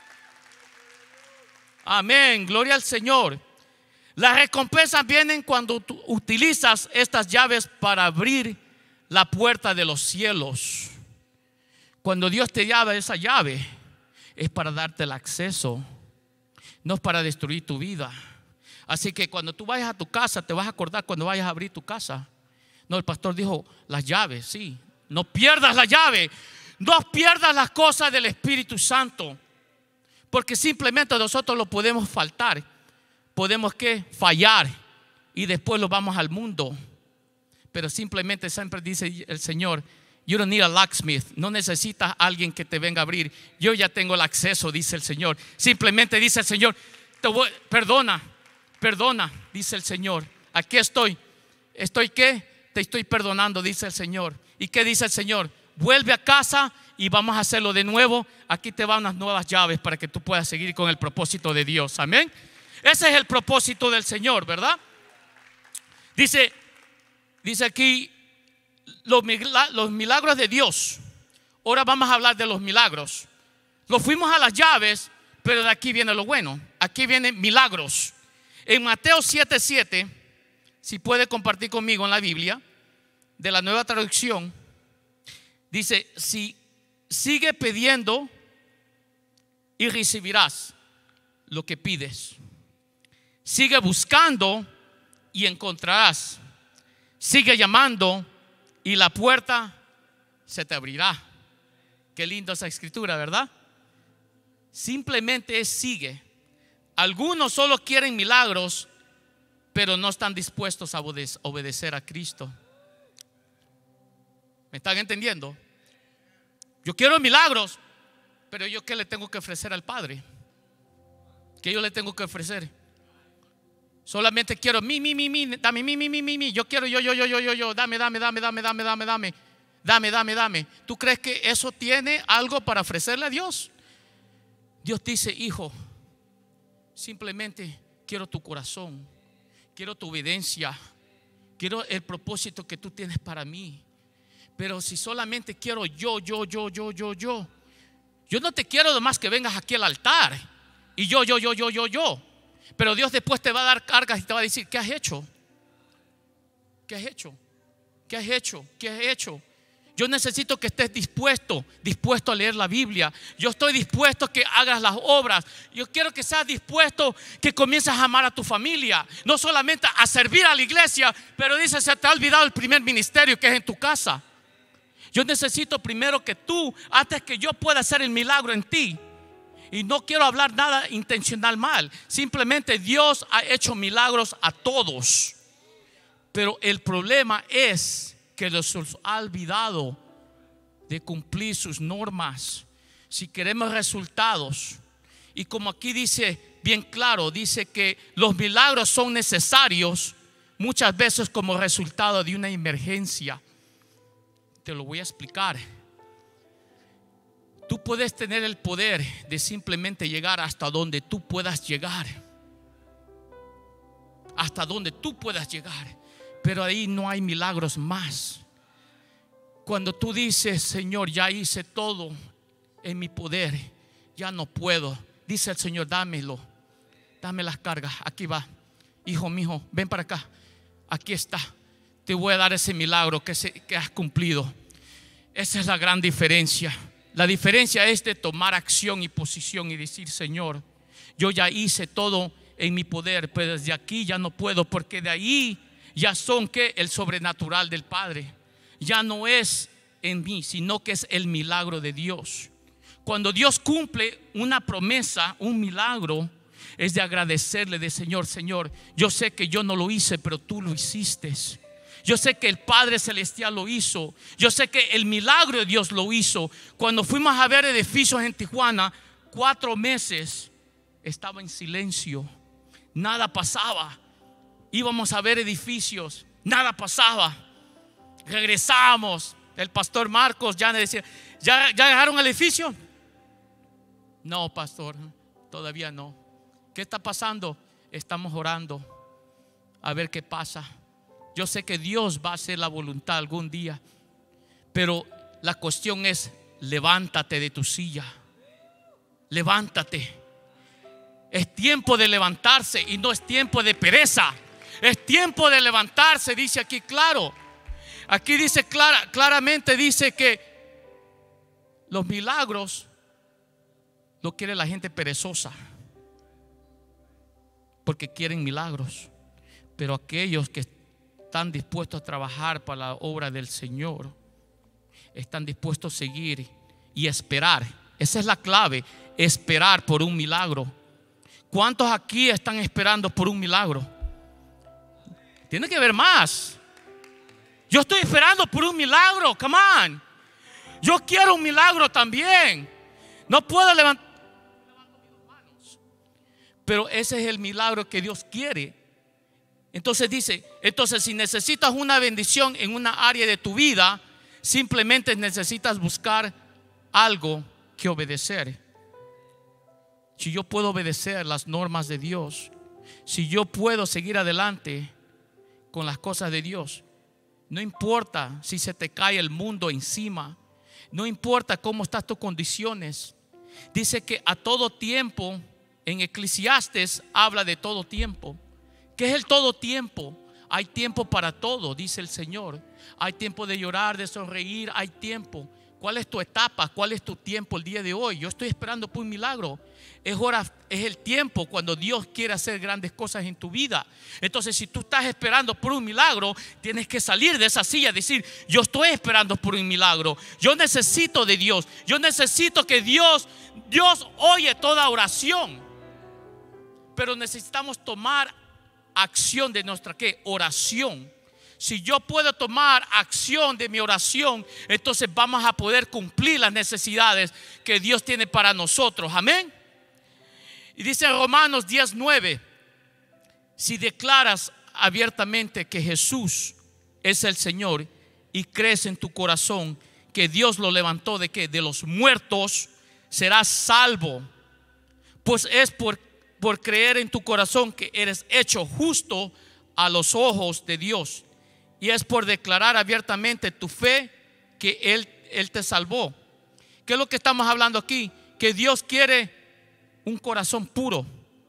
Amén, gloria al Señor. Las recompensas vienen cuando tú utilizas estas llaves para abrir la puerta de los cielos. Cuando Dios te llama esa llave, es para darte el acceso, no es para destruir tu vida. Así que cuando tú vayas a tu casa, te vas a acordar cuando vayas a abrir tu casa. No, el pastor dijo las llaves, sí. No pierdas la llave, no pierdas las cosas del Espíritu Santo. Porque simplemente nosotros lo podemos faltar. Podemos ¿qué? Fallar. Y después lo vamos al mundo. Pero simplemente siempre dice el Señor, you don't need a locksmith. No necesitas a alguien que te venga a abrir. Yo ya tengo el acceso, dice el Señor. Simplemente dice el Señor, te voy, perdona, perdona, dice el Señor. Aquí estoy. ¿Estoy qué? Te estoy perdonando, dice el Señor. ¿Y qué dice el Señor? Vuelve a casa y vamos a hacerlo de nuevo. Aquí te van unas nuevas llaves para que tú puedas seguir con el propósito de Dios. Amén. Ese es el propósito del Señor, ¿verdad? Dice, dice aquí los milagros de Dios. Ahora vamos a hablar de los milagros. Lo fuimos a las llaves, pero de aquí viene lo bueno. Aquí vienen milagros. En Mateo siete siete, si puede compartir conmigo en la Biblia, de la Nueva Traducción, dice, si sigue pidiendo y recibirás lo que pides. Sigue buscando y encontrarás. Sigue llamando y la puerta se te abrirá. Qué lindo esa escritura, ¿verdad? Simplemente es sigue. Algunos solo quieren milagros, pero no están dispuestos a obedecer a Cristo. ¿Me están entendiendo? Yo quiero milagros, pero yo ¿qué le tengo que ofrecer al Padre? ¿Qué yo le tengo que ofrecer? Solamente quiero mi, mi, mi, mi, dame mi, mi, mi, mi, mi. Yo quiero yo, yo, yo, yo, yo, yo, dame, dame, dame, dame, dame, dame, dame, dame, dame, dame. ¿Tú crees que eso tiene algo para ofrecerle a Dios? Dios dice, hijo, simplemente quiero tu corazón, quiero tu obediencia, quiero el propósito que tú tienes para mí. Pero si solamente quiero yo, yo, yo, yo, yo, yo, yo no te quiero nomás que vengas aquí al altar y yo, yo, yo, yo, yo, yo. Pero Dios después te va a dar cargas y te va a decir, ¿qué has hecho? ¿Qué has hecho? ¿Qué has hecho? ¿Qué has hecho? Yo necesito que estés dispuesto, dispuesto a leer la Biblia. Yo estoy dispuesto a que hagas las obras. Yo quiero que seas dispuesto, que comiences a amar a tu familia. No solamente a servir a la iglesia, pero dice, se te ha olvidado el primer ministerio que es en tu casa. Yo necesito primero que tú, antes que yo pueda hacer el milagro en ti. Y no quiero hablar nada intencional mal. Simplemente Dios ha hecho milagros a todos. Pero el problema es que los ha olvidado de cumplir sus normas. Si queremos resultados. Y como aquí dice bien claro, dice que los milagros son necesarios muchas veces como resultado de una emergencia. Te lo voy a explicar. Tú puedes tener el poder de simplemente llegar hasta donde tú puedas llegar. Hasta donde tú puedas llegar. Pero ahí no hay milagros más. Cuando tú dices, Señor, ya hice todo en mi poder, ya no puedo. Dice el Señor, dámelo. Dame las cargas. Aquí va. Hijo mío, ven para acá. Aquí está. Te voy a dar ese milagro que, se, que has cumplido. Esa es la gran diferencia. La diferencia es de tomar acción y posición y decir, Señor, yo ya hice todo en mi poder, pero desde aquí ya no puedo, porque de ahí ya son que el sobrenatural del Padre. Ya no es en mí, sino que es el milagro de Dios. Cuando Dios cumple una promesa, un milagro, es de agradecerle de Señor, Señor, yo sé que yo no lo hice, pero tú lo hiciste. Yo sé que el Padre Celestial lo hizo. Yo sé que el milagro de Dios lo hizo. Cuando fuimos a ver edificios en Tijuana, cuatro meses estaba en silencio. Nada pasaba. Íbamos a ver edificios, nada pasaba. Regresamos. El pastor Marcos ya decía, ¿ya, ya llegaron al edificio? No, pastor, todavía no. ¿Qué está pasando? Estamos orando a ver qué pasa. Yo sé que Dios va a hacer la voluntad algún día, Pero la cuestión es: levántate de tu silla. Levántate. Es tiempo de levantarse y no es tiempo de pereza. Es tiempo de levantarse, dice aquí claro. Aquí dice clara, claramente, dice que los milagros no quiere la gente perezosa, porque quieren milagros. Pero aquellos que están dispuestos a trabajar para la obra del Señor, están dispuestos a seguir y esperar. Esa es la clave, esperar por un milagro. ¿Cuántos aquí están esperando por un milagro? Tiene que haber más. Yo estoy esperando por un milagro. Come on. Yo quiero un milagro también. No puedo levantar mis manos, pero ese es el milagro que Dios quiere. Entonces dice, entonces si necesitas una bendición en una área de tu vida, simplemente necesitas buscar algo que obedecer. Si yo puedo obedecer las normas de Dios, si yo puedo seguir adelante con las cosas de Dios, no importa si se te cae el mundo encima, no importa cómo están tus condiciones. Dice que a todo tiempo, en Eclesiastes habla de todo tiempo. ¿Qué es el todo tiempo? Hay tiempo para todo, dice el Señor. Hay tiempo de llorar, de sonreír, hay tiempo. ¿Cuál es tu etapa? ¿Cuál es tu tiempo el día de hoy? Yo estoy esperando por un milagro. Es hora, es el tiempo cuando Dios quiere hacer grandes cosas en tu vida. Entonces, si tú estás esperando por un milagro, tienes que salir de esa silla y decir: yo estoy esperando por un milagro. Yo necesito de Dios. Yo necesito que Dios, Dios oye toda oración. Pero necesitamos tomar acción de nuestra ¿qué? Oración. Si yo puedo tomar acción de mi oración, entonces vamos a poder cumplir las necesidades que Dios tiene para nosotros. Amén. Y dice en Romanos diez nueve: si declaras abiertamente que Jesús es el Señor y crees en tu corazón que Dios lo levantó de qué, de los muertos, serás salvo. Pues es por, por creer en tu corazón que eres hecho justo a los ojos de Dios. Y es por declarar abiertamente tu fe que Él, Él te salvó. ¿Qué es lo que estamos hablando aquí? Que Dios quiere un corazón puro.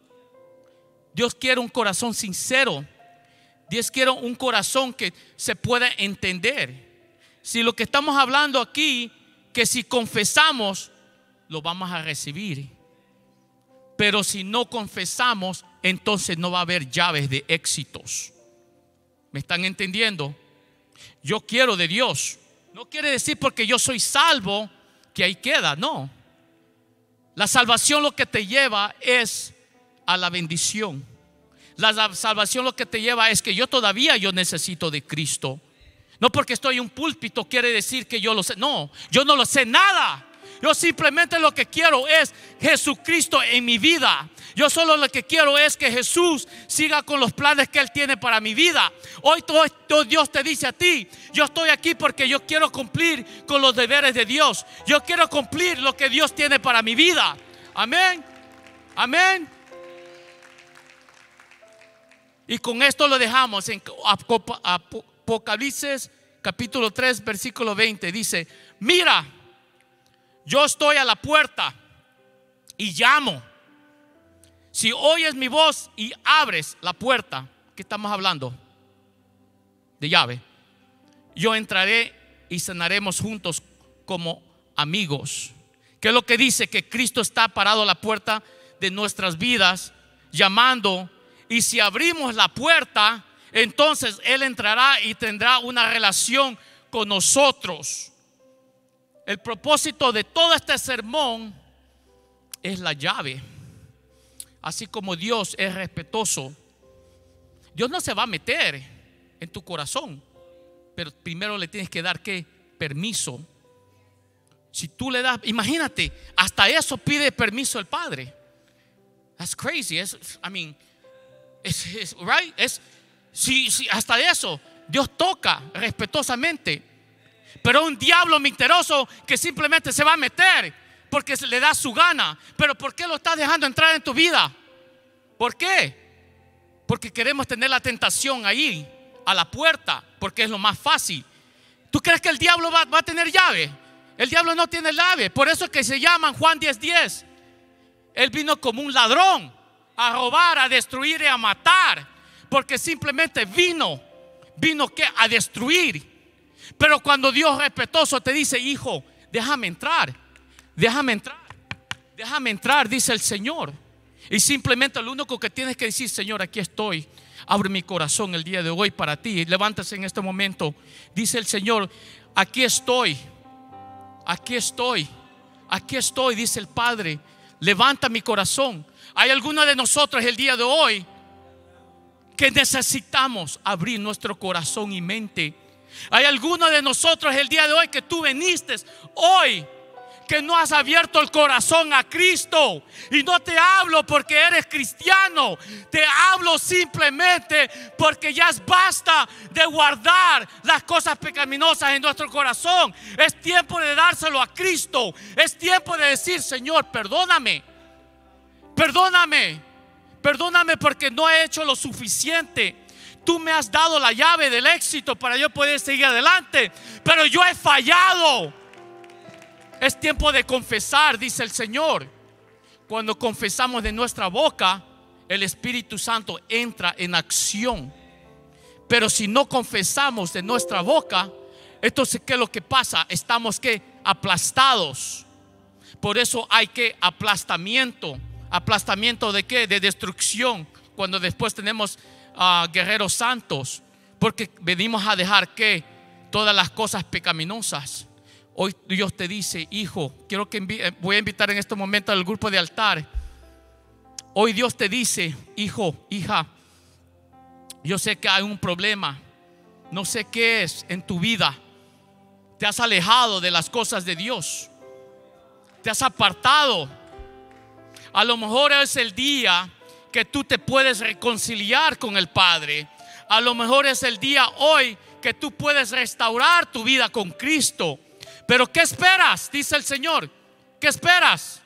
Dios quiere un corazón sincero. Dios quiere un corazón que se pueda entender. Si lo que estamos hablando aquí, que si confesamos, lo vamos a recibir. Pero si no confesamos, entonces no va a haber llaves de éxitos. ¿Me están entendiendo? Yo quiero de Dios. No quiere decir porque yo soy salvo que ahí queda, no. La salvación lo que te lleva es a la bendición. La salvación lo que te lleva es que yo todavía yo necesito de Cristo. No porque estoy en un púlpito quiere decir que yo lo sé. No, yo no lo sé nada. Yo simplemente lo que quiero es Jesucristo en mi vida. Yo solo lo que quiero es que Jesús siga con los planes que Él tiene para mi vida. Hoy todo, todo Dios te dice a ti: yo estoy aquí porque yo quiero cumplir con los deberes de Dios. Yo quiero cumplir lo que Dios tiene para mi vida. Amén. Amén. Y con esto lo dejamos en Apocalipsis capítulo tres versículo veinte. Dice: mira, yo estoy a la puerta y llamo. Si oyes mi voz y abres la puerta, ¿qué estamos hablando? De llave. Yo entraré y cenaremos juntos como amigos. ¿Qué es lo que dice? Que Cristo está parado a la puerta de nuestras vidas, llamando. Y si abrimos la puerta, entonces Él entrará y tendrá una relación con nosotros. El propósito de todo este sermón es la llave. Así como Dios es respetuoso, Dios no se va a meter en tu corazón, pero primero le tienes que dar ¿qué? Permiso. Si tú le das, imagínate, hasta eso pide permiso el Padre. That's crazy. Es, I mean, es, es, right? Es, si, si hasta eso Dios toca respetuosamente. Pero un diablo mentiroso que simplemente se va a meter porque se le da su gana. Pero ¿por qué lo estás dejando entrar en tu vida? ¿Por qué? Porque queremos tener la tentación ahí a la puerta, porque es lo más fácil. ¿Tú crees que el diablo va, va a tener llave? El diablo no tiene llave. Por eso es que se llaman Juan diez diez. Él vino como un ladrón a robar, a destruir y a matar, porque simplemente vino, vino que a destruir. Pero cuando Dios respetuoso te dice: hijo, déjame entrar, déjame entrar, déjame entrar, dice el Señor. Y simplemente lo único que tienes que decir: Señor, aquí estoy, abre mi corazón el día de hoy para ti. Levántase en este momento. Dice el Señor: aquí estoy, aquí estoy, aquí estoy, dice el Padre. Levanta mi corazón. Hay algunos de nosotros el día de hoy que necesitamos abrir nuestro corazón y mente. Hay algunos de nosotros el día de hoy que tú viniste hoy, que no has abierto el corazón a Cristo. Y no te hablo porque eres cristiano, te hablo simplemente porque ya es basta de guardar las cosas pecaminosas en nuestro corazón. Es tiempo de dárselo a Cristo. Es tiempo de decir: Señor, perdóname, perdóname, perdóname porque no he hecho lo suficiente. Tú me has dado la llave del éxito para yo poder seguir adelante, pero yo he fallado. Es tiempo de confesar, dice el Señor. Cuando confesamos de nuestra boca, el Espíritu Santo entra en acción. Pero si no confesamos de nuestra boca, entonces ¿qué es lo que pasa? Estamos ¿qué? Aplastados. Por eso hay que aplastamiento. ¿Aplastamiento de qué? De destrucción. Cuando después tenemos uh, guerreros santos, porque venimos a dejar que todas las cosas pecaminosas. Hoy Dios te dice: hijo, quiero que envi- voy a invitar en este momento al grupo de altar. Hoy Dios te dice: hijo, hija, yo sé que hay un problema, no sé qué es en tu vida. Te has alejado de las cosas de Dios, te has apartado. A lo mejor es el día que tú te puedes reconciliar con el Padre. A lo mejor es el día hoy que tú puedes restaurar tu vida con Cristo. Pero ¿qué esperas? Dice el Señor. ¿Qué esperas?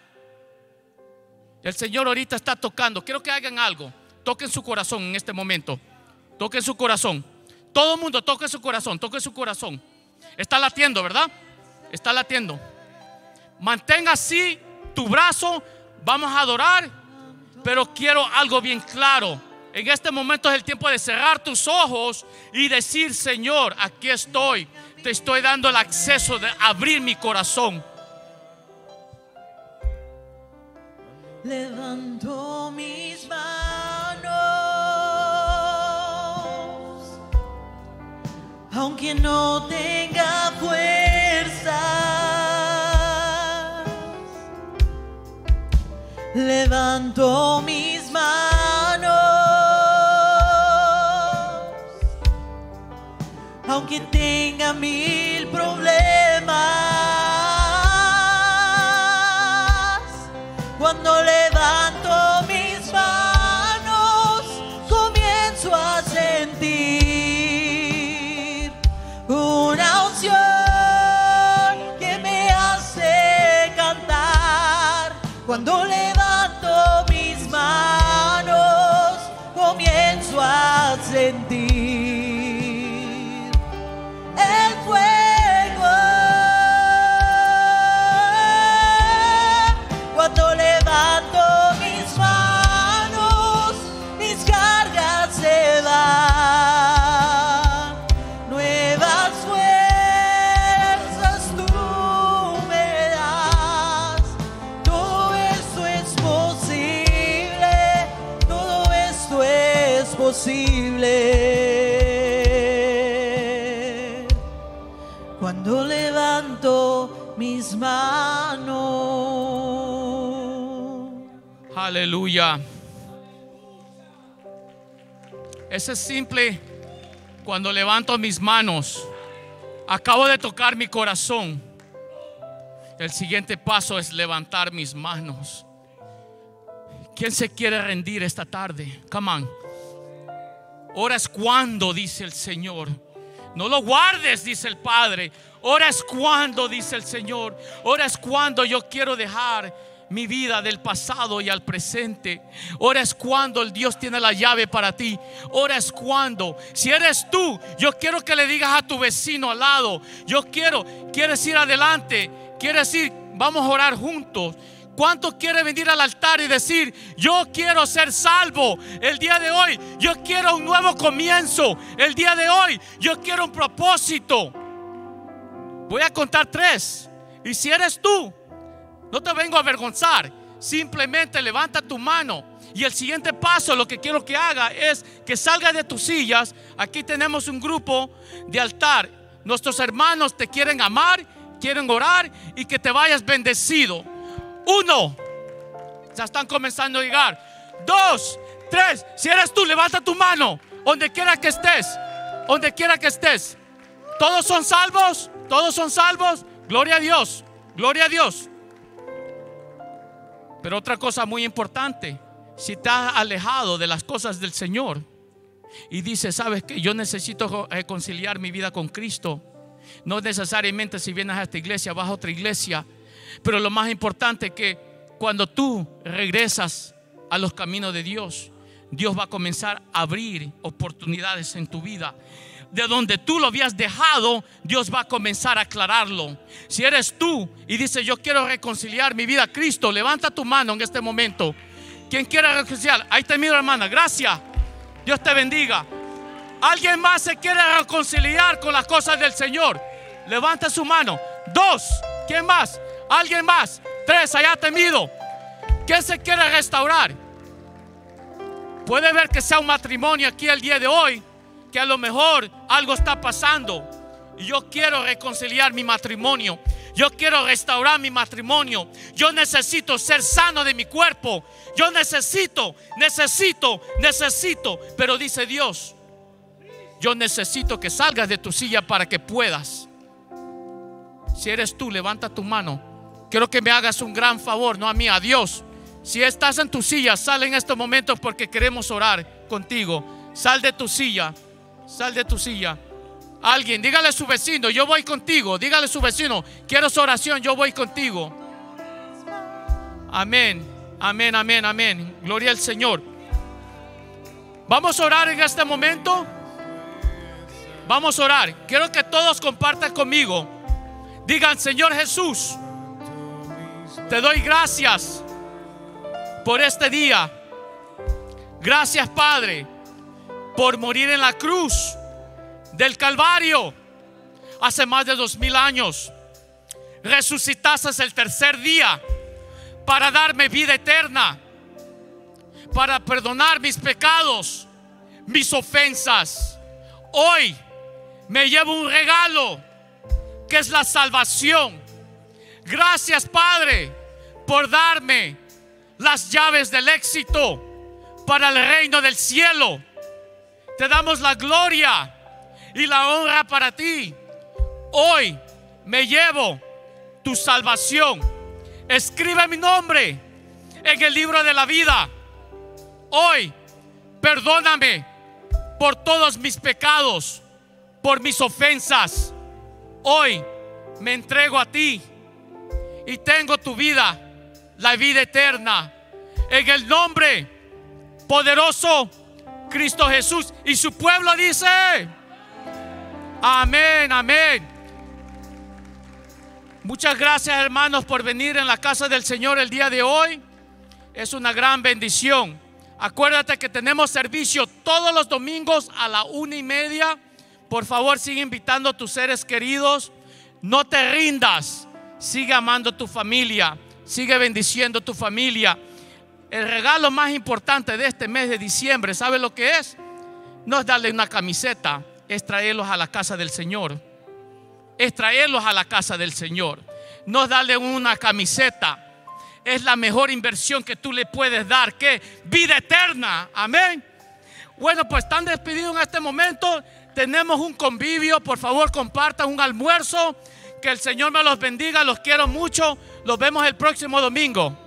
El Señor ahorita está tocando. Quiero que hagan algo. Toquen su corazón en este momento. Toquen su corazón. Todo el mundo toque su corazón. Toque su corazón. Está latiendo, ¿verdad? Está latiendo. Mantenga así tu brazo. Vamos a adorar. Pero quiero algo bien claro. En este momento es el tiempo de cerrar tus ojos y decir: Señor, aquí estoy. Te estoy dando el acceso de abrir mi corazón. Levanto mis manos, aunque no tenga fuerzas. Levanto mis manos, aunque tenga mil problemas. Cuando levanto mis manos, comienzo a sentir una unción que me hace cantar. Cuando levanto mis manos, comienzo a sentir el fuego. Cuando levanto mis manos, mis cargas se van. Nuevas fuerzas tú me das. Todo esto es posible. Todo esto es posible. Cuando levanto mis manos. Aleluya. Ese es simple. Cuando levanto mis manos, acabo de tocar mi corazón. El siguiente paso es levantar mis manos. ¿Quién se quiere rendir esta tarde? Come on. Ahora es cuando, dice el Señor. No lo guardes, dice el Padre. Ahora es cuando, dice el Señor. Ahora es cuando yo quiero dejar mi vida del pasado y al presente. Ahora es cuando el Dios tiene la llave para ti. Ahora es cuando, si eres tú, yo quiero que le digas a tu vecino al lado, yo quiero, quieres ir adelante, quieres ir, vamos a orar juntos. ¿Cuánto quiere venir al altar y decir, yo quiero ser salvo el día de hoy? Yo quiero un nuevo comienzo el día de hoy. Yo quiero un propósito. Voy a contar tres. Y si eres tú, no te vengo a avergonzar. Simplemente levanta tu mano. Y el siguiente paso, lo que quiero que haga es que salgas de tus sillas. Aquí tenemos un grupo de altar. Nuestros hermanos te quieren amar, quieren orar y que te vayas bendecido. Uno, ya están comenzando a llegar. Dos, tres, si eres tú, levanta tu mano. Donde quiera que estés, donde quiera que estés. ¿Todos son salvos? ¿Todos son salvos? Gloria a Dios, gloria a Dios. Pero otra cosa muy importante, si te has alejado de las cosas del Señor y dices, sabes que yo necesito reconciliar mi vida con Cristo. No necesariamente si vienes a esta iglesia vas a otra iglesia, pero lo más importante es que cuando tú regresas a los caminos de Dios, Dios va a comenzar a abrir oportunidades en tu vida. De donde tú lo habías dejado, Dios va a comenzar a aclararlo. Si eres tú y dices, yo quiero reconciliar mi vida a Cristo, levanta tu mano en este momento. ¿Quién quiere reconciliar? Ahí te miro, hermana, gracias. Dios te bendiga. ¿Alguien más se quiere reconciliar con las cosas del Señor? Levanta su mano. Dos, ¿quién más? ¿Alguien más? Tres, allá te miro. ¿Quién se quiere restaurar? Puede ver que sea un matrimonio aquí el día de hoy, que a lo mejor algo está pasando y yo quiero reconciliar mi matrimonio. Yo quiero restaurar mi matrimonio. Yo necesito ser sano de mi cuerpo. Yo necesito, necesito, necesito. Pero dice Dios, yo necesito que salgas de tu silla para que puedas. Si eres tú, levanta tu mano. Quiero que me hagas un gran favor, no a mí, a Dios. Si estás en tu silla, sal en estos momentos porque queremos orar contigo. Sal de tu silla. Sal de tu silla. Alguien, dígale a su vecino, yo voy contigo. Dígale a su vecino, quiero su oración, yo voy contigo. Amén, amén, amén, amén. Gloria al Señor. Vamos a orar en este momento. Vamos a orar. Quiero que todos compartan conmigo. Digan, Señor Jesús, te doy gracias por este día. Gracias, Padre, por morir en la cruz del Calvario hace más de dos mil años. Resucitaste el tercer día para darme vida eterna, para perdonar mis pecados, mis ofensas. Hoy me llevo un regalo que es la salvación. Gracias, Padre, por darme las llaves del éxito para el reino del cielo. Te damos la gloria y la honra para ti. Hoy me llevo tu salvación. Escribe mi nombre en el libro de la vida. Hoy perdóname por todos mis pecados, por mis ofensas. Hoy me entrego a ti y tengo tu vida, la vida eterna, en el nombre poderoso Cristo Jesús. Y su pueblo dice amén, amén. Muchas gracias, hermanos, por venir en la casa del Señor el día de hoy. Es una gran bendición. Acuérdate que tenemos servicio todos los domingos a la una y media. Por favor, sigue invitando a tus seres queridos. No te rindas. Sigue amando a tu familia. Sigue bendiciendo a tu familia. El regalo más importante de este mes de diciembre, ¿sabe lo que es? No es darle una camiseta, es traerlos a la casa del Señor. Es traerlos a la casa del Señor. No es darle una camiseta. Es la mejor inversión que tú le puedes dar. ¿Qué? Vida eterna. Amén. Bueno, pues están despedidos en este momento. Tenemos un convivio. Por favor, compartan un almuerzo. Que el Señor me los bendiga. Los quiero mucho. Los vemos el próximo domingo.